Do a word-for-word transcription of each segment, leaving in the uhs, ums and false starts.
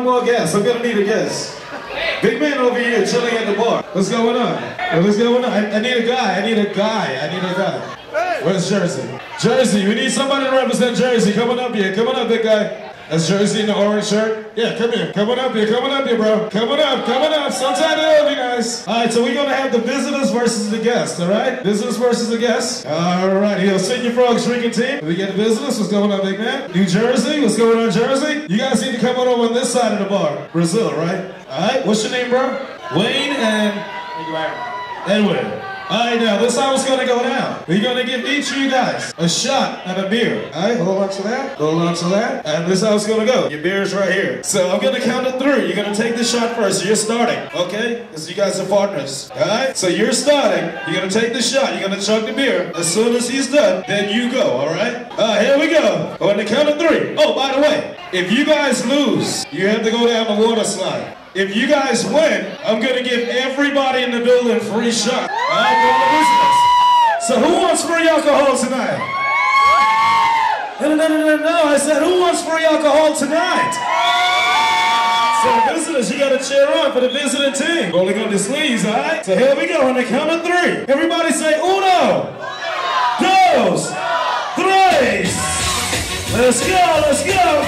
more guests. I'm gonna need a guest. Big man over here chilling at the bar. What's going on? What's going on? I, I need a guy. I need a guy. I need a guy. Where's Jersey? Jersey. We need somebody to represent Jersey. Come on up here. Come on up, big guy. That's Jersey in the orange shirt. Yeah, come here. Come on up here. Come on up here, bro. Come on up. Come on up. Sometime it'll be nice. All right, so we're gonna have the visitors versus the guests. All right, visitors versus the guests. All right, here, Senior Frogs drinking team. We get the visitors. What's going on, big man? New Jersey. What's going on, Jersey? You guys need to come on over on this side of the bar. Brazil, right? All right. What's your name, bro? Wayne and Edwin. Alright, now this is how it's gonna go down. We're gonna give each of you guys a shot and a beer. Alright, hold on to that. Hold on to that. And this is how it's gonna go. Your beer is right here. So I'm gonna count to three. You're gonna take the shot first. So you're starting, okay? Because you guys are partners. Alright? So you're starting. You're gonna take the shot. You're gonna chug the beer. As soon as he's done, then you go, alright? Alright, here we go. On the count of three. Oh, by the way, if you guys lose, you have to go down the water slide. If you guys win, I'm gonna give everybody in the building free shot. Alright, for all the visitors. So who wants free alcohol tonight? No, no, no, no, no, I said who wants free alcohol tonight? So visitors, you gotta cheer on for the visiting team. Rolling on the sleeves, alright? So here we go, on the count of three. Everybody say uno, dos, tres. Let's go, let's go.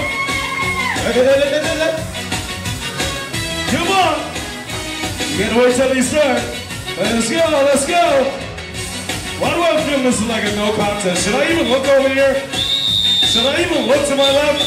Come on! You gotta wait till he starts. Let's go, let's go! Why do I feel this is like a no contest? Should I even look over here? Should I even look to my left?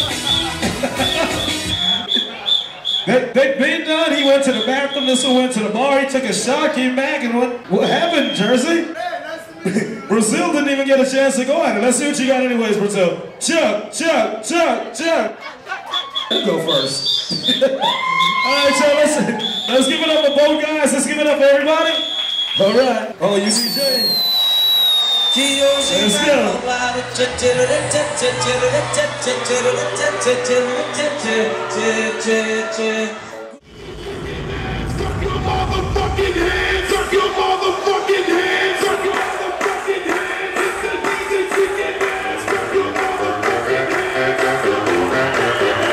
they, they being done, he went to the bathroom, this one went to the bar, he took a shot, came back, and what, what happened, Jersey? Brazil didn't even get a chance to go at it. Let's see what you got anyways, Brazil. Chug, chug, chug, chug. You go first. Alright, so listen, let's give it up for both guys. Let's give it up for everybody. Alright. Oh, you see Jay? Let's go. Suck your motherfucking hands! Suck your motherfucking hands! Suck your motherfucking hands! It's the D J Chicken Man! Suck your motherfucking hands! Suck your motherfucking hands!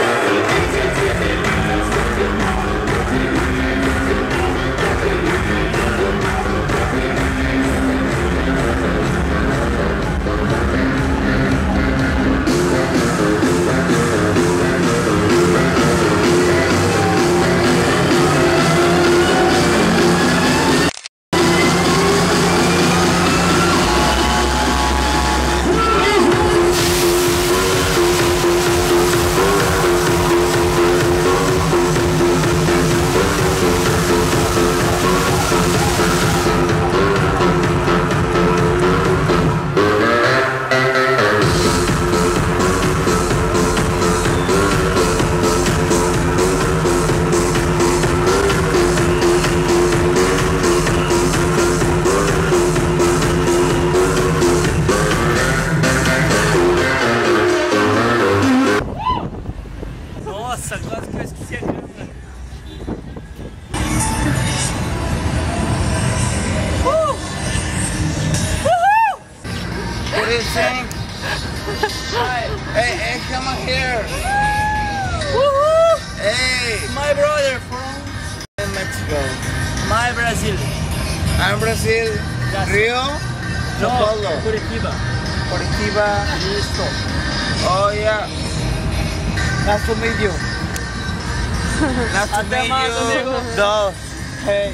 Hey, hey, come on here. Woohoo! Hey. My brother from Mexico. my Brazil. I'm Brazil. Yes. Rio? No, São Paulo. Curitiba. Curitiba. Listo. Oh, yeah. Nice to meet you. Nice to Até meet mais, you. amigo. Dos. Hey.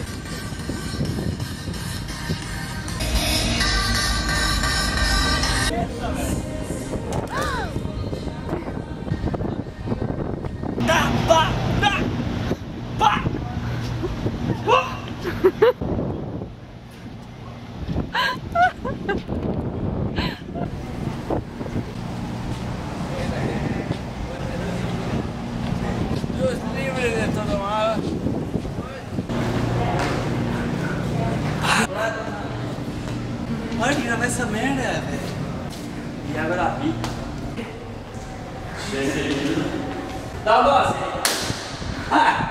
Da, ba, da, ba. Deus livre de todo mal. Olha que gravar essa merda, velho. E agora a pica. Dá uma dose. Ah!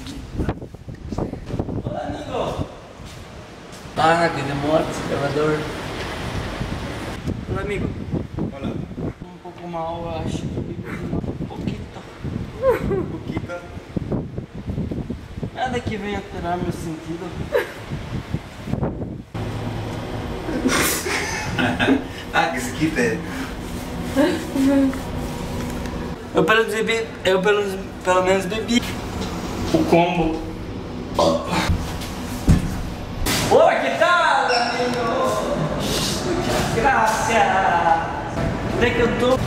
Olá, amigo. Ah, que demora esse gravador. Olá, amigo. Hola. Um pouco mal, eu acho. Um pouquinho. Un poquito. Nada que venha alterar meu sentido. Ah, que se quite. Eu pelo menos bebi, eu pelo, pelo menos bebi o combo. Oi, que tal, amigo? Muchas gracias. Até que eu tô...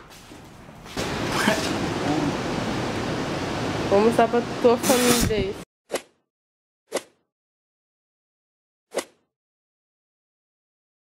Vou mostrar pra tua família isso.